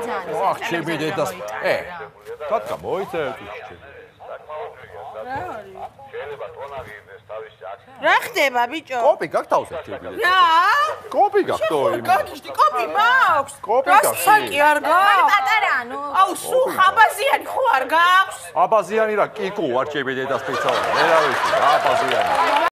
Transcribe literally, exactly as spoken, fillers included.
ძალიან აх, ჩემი დედას. ე, კატკა მოიწევთ ის. რა არის? შეიძლება ტონარი იმდეს თავის აქ. რა ხდება, ბიჭო? კოპი გაქვს თავზე ჩემი დედა. რა? კოპი გაქვს თო იმ. გაგიშდი, კოპი მაქვს? კოპი გაქვს. რასაკი არ გაქვს? მან პატარა ანუ. აუ, სუ ხაბაზიანი ხო არ გაქვს? აბაზიანი რა, კიკუ არ ჩემი დედას პიცავი. მე რა ვიცი, რა აბაზიანი.